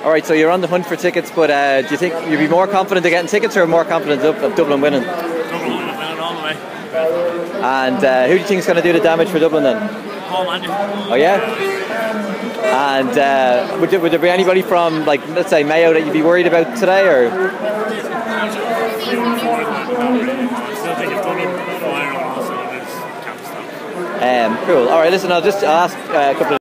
All right, so you're on the hunt for tickets, but do you think you'd be more confident of getting tickets or more confident of Dublin winning? Dublin winning all the way. And who do you think is going to do the damage for Dublin then? Paul Mannion. Oh yeah? And would there be anybody from, like, let's say Mayo that you'd be worried about today, or? I still think if Dublin fire on also, it's can't stop. Cool. All right, listen, I'll ask a couple of